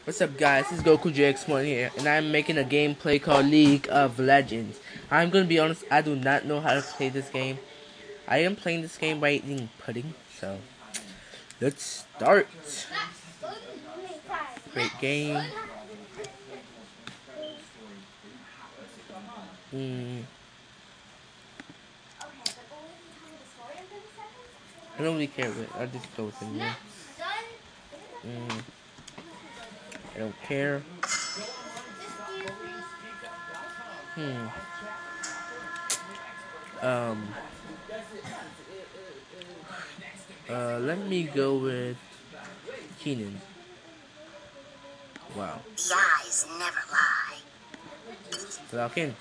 What's up guys, this is Goku JX1 here, and I'm making a gameplay called League of Legends. I'm gonna be honest, I do not know how to play this game. I am playing this game by eating pudding, so let's start. Great game. I don't really care, but I'll just go with it, yeah. I don't care. Um, let me go with Keenan. Wow. The eyes never lie. Falcon.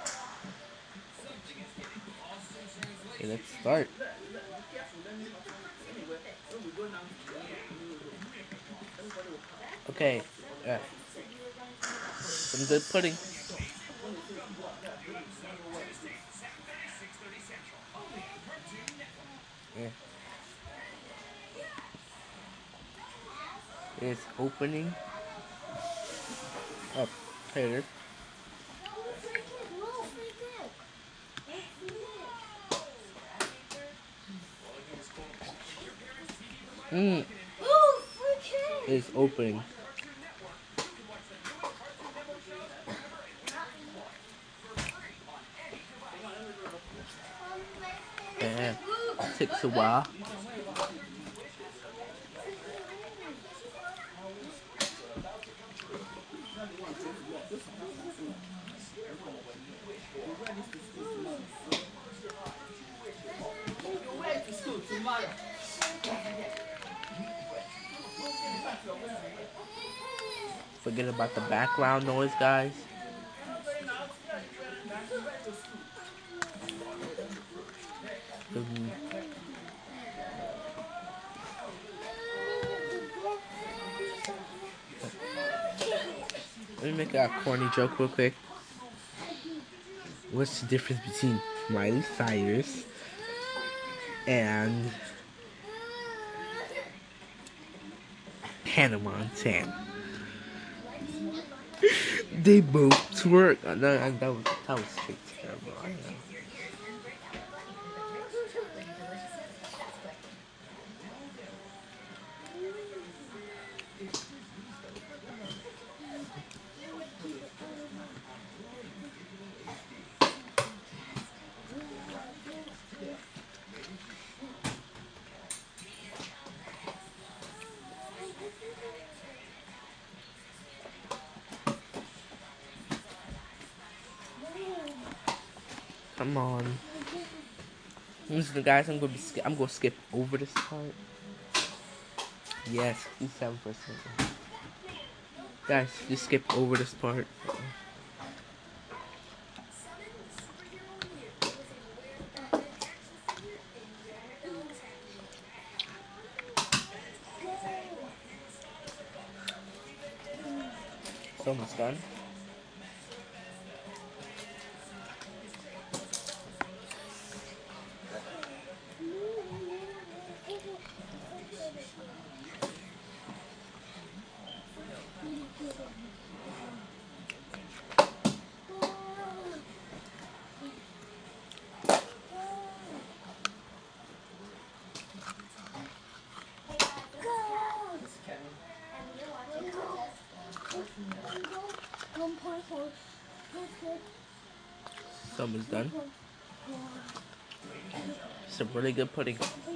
Okay, let's start. Okay, some good pudding. Yeah. It's opening. Oh, here it is. It's opening. Yeah, takes a while. Forget about the background noise, guys. Let me make a corny joke real quick. What's the difference between Miley Cyrus and Hannah Montana? They both twerk. That was straight terrible. I know. Come on. Listen, guys, I'm gonna skip over this part. Yes, 57%. Guys, just skip over this part. It's almost done. Someone's done. It's a really good pudding.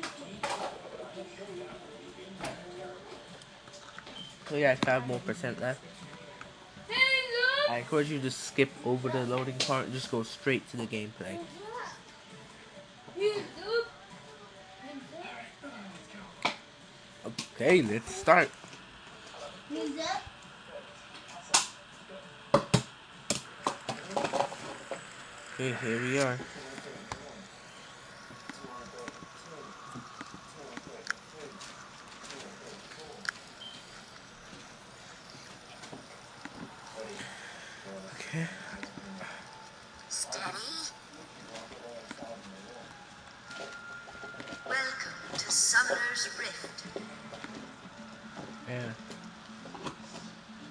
We got 5 more % left. I encourage you to skip over the loading part and just go straight to the gameplay. Okay, let's start. Okay, here we are. Okay. Steady. Welcome to Summoner's Rift. Yeah.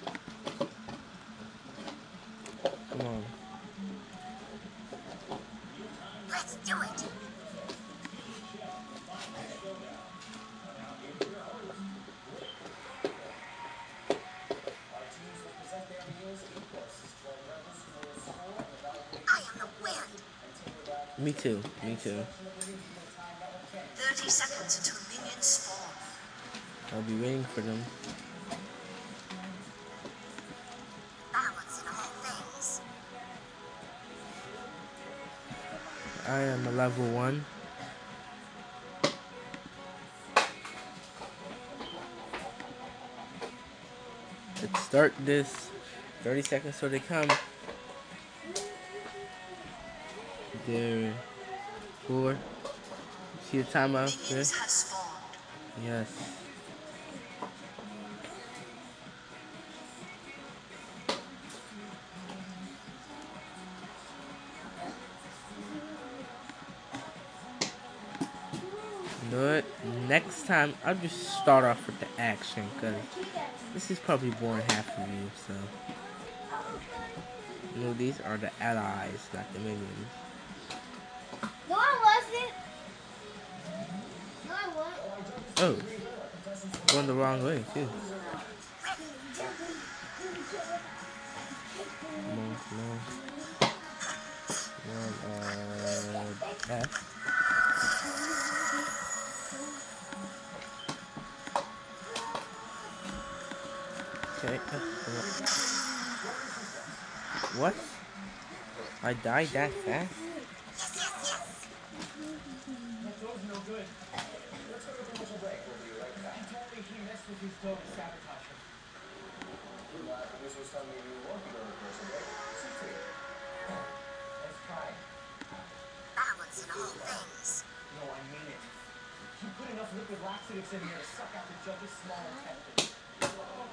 Me too. Me too. 30 seconds until minions spawn. I'll be waiting for them. Balance in all things. I am a level 1. Let's start this. 30 seconds till they come. There. 4. See the time out there? Minions have spawned. Yes. You know what? Next time, I'll just start off with the action, because this is probably boring half of you, so. You know, these are the allies, not the minions. No, I wasn't. No, I wasn't. Oh. Going the wrong way, too. Come on, come on. Come on, F. Okay. What? I died that fast? Balance in all things. No, I mean it. You put enough liquid laxatives in here to suck out the judge's small intestine. I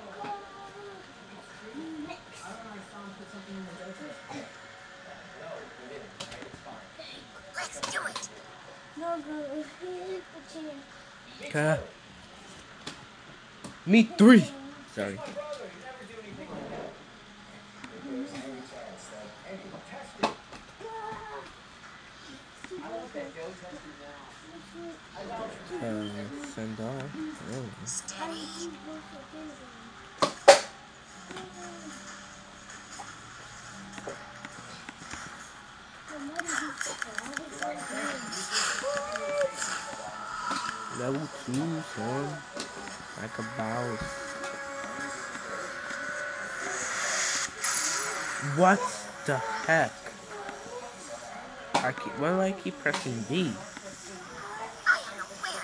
don't know, I saw him put something in the dosage. No, we didn't. Right? It's fine. Let's do it. No, go. Okay. Me 3. Sorry. My brother, you never do anything like that. There's any chance that any testing. I want that dough tested now. I vouch for Send off. Oh. Steady. Level 2, son. Like a boss. What the heck? Why do I keep pressing B? I am a winner.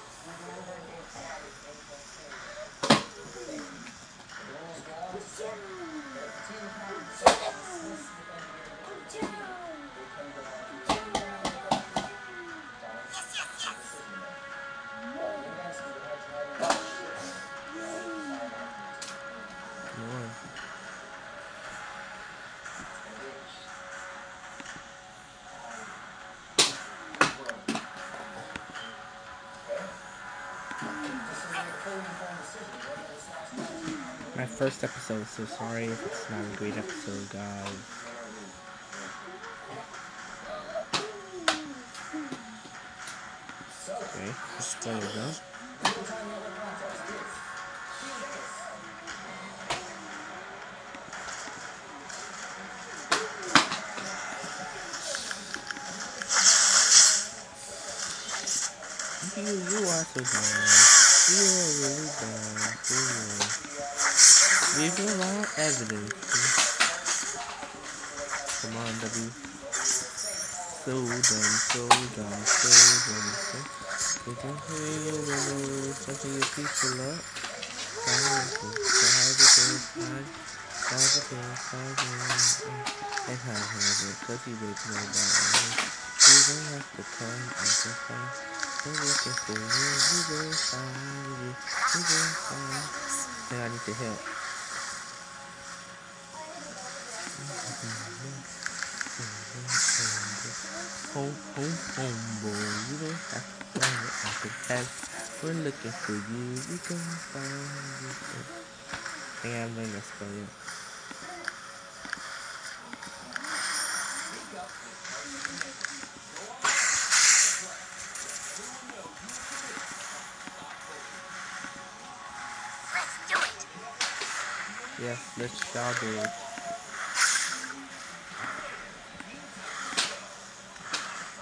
Yes, yes, yes. Come on. My first episode, so sorry if it's not a great episode, guys. Okay, let's play it though. You are so bad. You are really bad. Give a lot of evidence. Come on, W. So dumb, so dumb, so dumb. You can play your window, something you people up. And how have it, cause he raped nobody. You don't have to come and confess. They're looking for you, you will find you, you will find. Then I need to help. Home, boy, you don't have to come and confess. We're looking for you, we can find you. I think I'm learning to spell it. Let's do it. Yes, let's shall do it.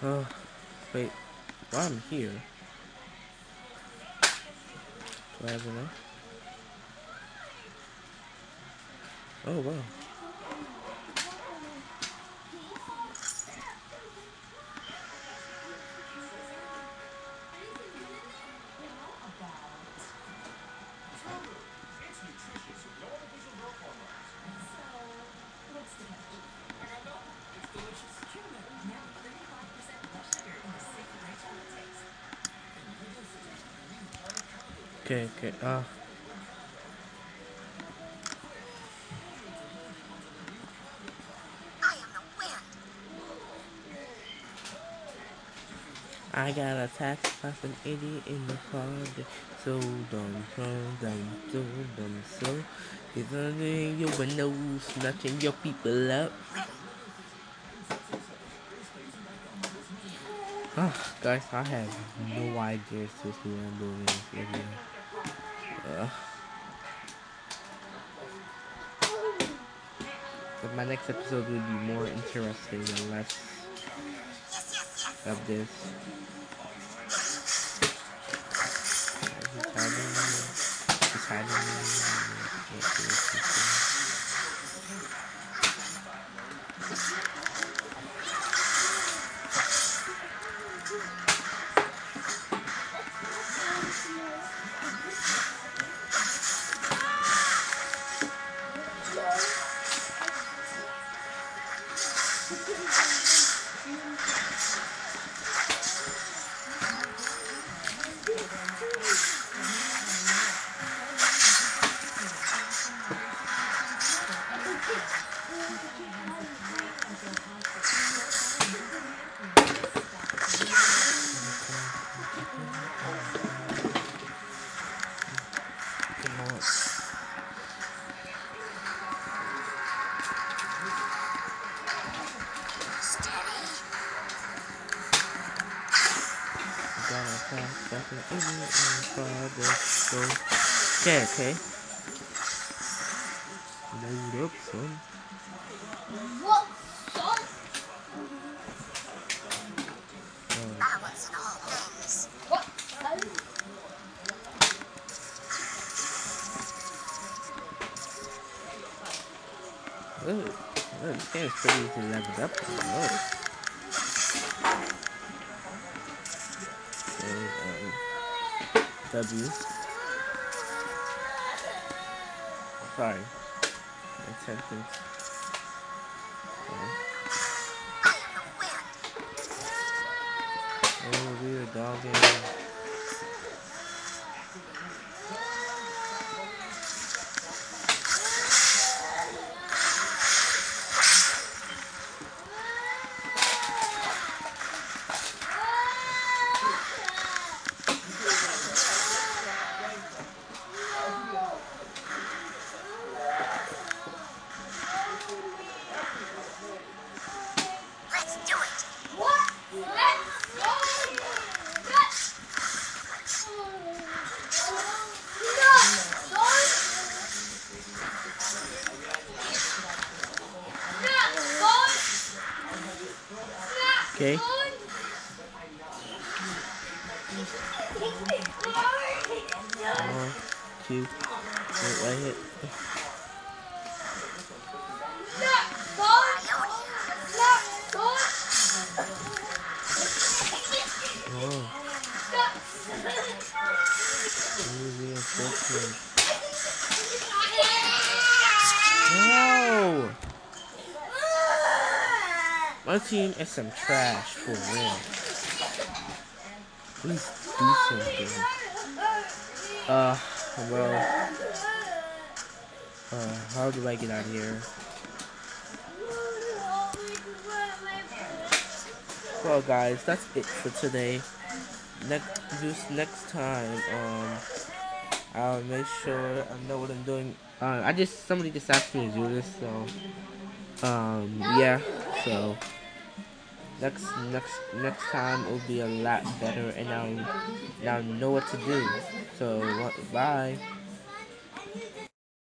Oh, wait. While I'm here, do I have enough? Oh, wow. Okay, okay. I am the wind. I got attacked by some idiot in the closet. So dumb, so dumb, so. It's under your windows, snatching your people up. Guys, I have no idea seriously what I'm doing in this video. But my next episode will be more interesting and less Yes, yes, yes. of this. He's hiding me. Come on. Steady. Got attacked by some idiot in the closet. So. Okay, okay. Load up, son. What song? Balance in all things. What song? This game is pretty easy to level up. Oh. Okay, W. Sorry. My sentence. Okay. I am the wind. Oh, we're a dog game. Let's do it. What? Let's go. Let's Okay. One, two, wait, right here. Oh, reinforcement. No! My team is some trash for real. Please do something. Well, how do I get out of here? Well, guys, that's it for today. Next time, I'll make sure I know what I'm doing. Somebody just asked me to do this, so, yeah, so, next time it will be a lot better, and I'll know what to do. So, bye.